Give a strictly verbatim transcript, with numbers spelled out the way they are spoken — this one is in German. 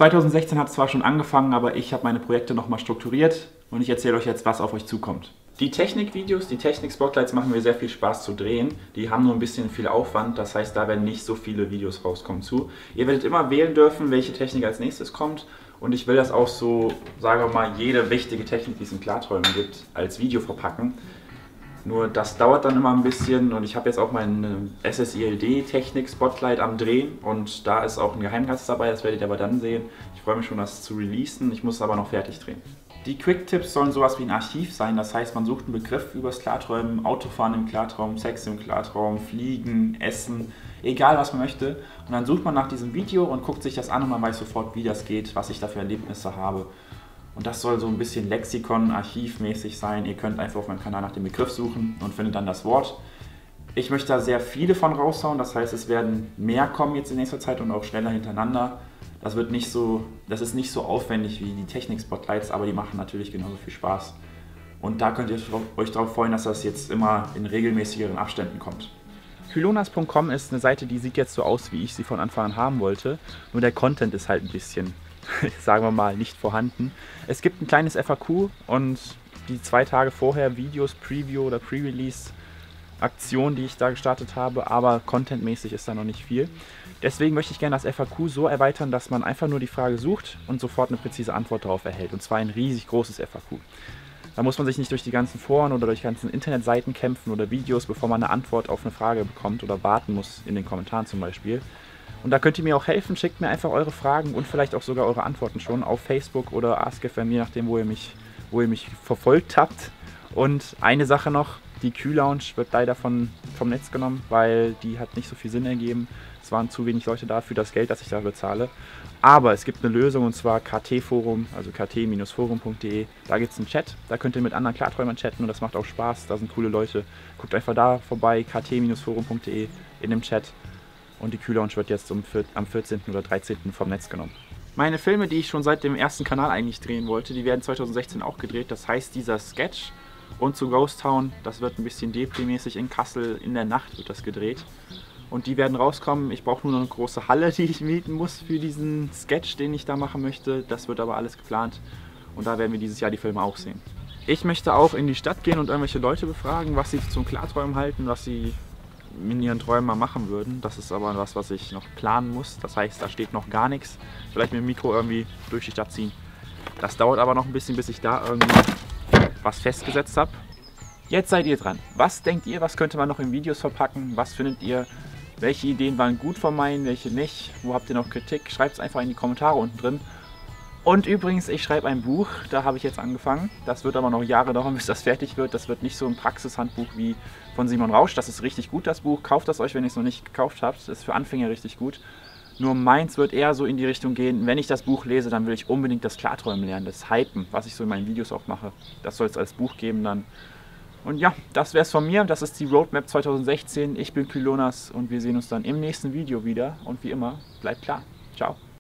zweitausendsechzehn hat zwar schon angefangen, aber ich habe meine Projekte nochmal strukturiert und ich erzähle euch jetzt, was auf euch zukommt. Die Technikvideos, die Technik-Spotlights machen mir sehr viel Spaß zu drehen. Die haben nur ein bisschen viel Aufwand, das heißt, da werden nicht so viele Videos rauskommen zu. Ihr werdet immer wählen dürfen, welche Technik als nächstes kommt. Und ich will das auch so, sagen wir mal, jede wichtige Technik, die es in Klarträumen gibt, als Video verpacken. Nur das dauert dann immer ein bisschen und ich habe jetzt auch meinen S S I L D-Technik-Spotlight am Drehen und da ist auch ein Geheimgast dabei, das werdet ihr aber dann sehen. Ich freue mich schon, das zu releasen, ich muss es aber noch fertig drehen. Die Quick-Tipps sollen sowas wie ein Archiv sein, das heißt, man sucht einen Begriff übers Klarträumen, Autofahren im Klartraum, Sex im Klartraum, Fliegen, Essen, egal was man möchte. Und dann sucht man nach diesem Video und guckt sich das an und man weiß sofort, wie das geht, was ich da für Erlebnisse habe. Und das soll so ein bisschen Lexikon, archivmäßig sein. Ihr könnt einfach auf meinem Kanal nach dem Begriff suchen und findet dann das Wort. Ich möchte da sehr viele von raushauen, das heißt, es werden mehr kommen jetzt in nächster Zeit und auch schneller hintereinander. Das wird nicht so, das ist nicht so aufwendig wie die Technik-Spotlights, aber die machen natürlich genauso viel Spaß. Und da könnt ihr euch darauf freuen, dass das jetzt immer in regelmäßigeren Abständen kommt. Kylonas punkt com ist eine Seite, die sieht jetzt so aus, wie ich sie von Anfang an haben wollte. Nur der Content ist halt ein bisschen, sagen wir mal, nicht vorhanden. Es gibt ein kleines F A Q und die zwei Tage vorher Videos, Preview oder Pre-Release Aktion, die ich da gestartet habe, aber contentmäßig ist da noch nicht viel. Deswegen möchte ich gerne das F A Q so erweitern, dass man einfach nur die Frage sucht und sofort eine präzise Antwort darauf erhält. Und zwar ein riesig großes F A Q. Da muss man sich nicht durch die ganzen Foren oder durch die ganzen Internetseiten kämpfen oder Videos, bevor man eine Antwort auf eine Frage bekommt oder warten muss, in den Kommentaren zum Beispiel. Und da könnt ihr mir auch helfen, schickt mir einfach eure Fragen und vielleicht auch sogar eure Antworten schon auf Facebook oder AskFM, je nachdem, wo ihr mich, wo ihr mich verfolgt habt. Und eine Sache noch, die Q-Lounge wird leider von, vom Netz genommen, weil die hat nicht so viel Sinn ergeben. Es waren zu wenig Leute da für das Geld, das ich da bezahle. Aber es gibt eine Lösung und zwar K T-Forum, also k t Bindestrich forum punkt de. Da gibt es einen Chat, da könnt ihr mit anderen Klarträumern chatten und das macht auch Spaß. Da sind coole Leute. Guckt einfach da vorbei, k t Bindestrich forum punkt de in dem Chat. Und die Q-Lounge wird jetzt um, am vierzehnten oder dreizehnten vom Netz genommen. Meine Filme, die ich schon seit dem ersten Kanal eigentlich drehen wollte, die werden zweitausendsechzehn auch gedreht. Das heißt, dieser Sketch und zu Ghost Town, das wird ein bisschen Depri-mäßig in Kassel, in der Nacht wird das gedreht. Und die werden rauskommen. Ich brauche nur noch eine große Halle, die ich mieten muss für diesen Sketch, den ich da machen möchte. Das wird aber alles geplant und da werden wir dieses Jahr die Filme auch sehen. Ich möchte auch in die Stadt gehen und irgendwelche Leute befragen, was sie zum Klarträumen halten, was sie in ihren Träumen mal machen würden. Das ist aber was, was ich noch planen muss. Das heißt, da steht noch gar nichts. Vielleicht mit dem Mikro irgendwie durch die Stadt ziehen. Das dauert aber noch ein bisschen, bis ich da irgendwie was festgesetzt habe. Jetzt seid ihr dran. Was denkt ihr, was könnte man noch in Videos verpacken? Was findet ihr? Welche Ideen waren gut von meinen, welche nicht? Wo habt ihr noch Kritik? Schreibt es einfach in die Kommentare unten drin. Und übrigens, ich schreibe ein Buch, da habe ich jetzt angefangen. Das wird aber noch Jahre dauern, bis das fertig wird. Das wird nicht so ein Praxishandbuch wie von Simon Rausch. Das ist richtig gut, das Buch. Kauft das euch, wenn ihr es noch nicht gekauft habt. Das ist für Anfänger richtig gut. Nur meins wird eher so in die Richtung gehen, wenn ich das Buch lese, dann will ich unbedingt das Klarträumen lernen, das Hypen, was ich so in meinen Videos auch mache. Das soll es als Buch geben dann. Und ja, das wäre es von mir. Das ist die Roadmap zweitausendsechzehn. Ich bin Kylonas und wir sehen uns dann im nächsten Video wieder. Und wie immer, bleibt klar. Ciao.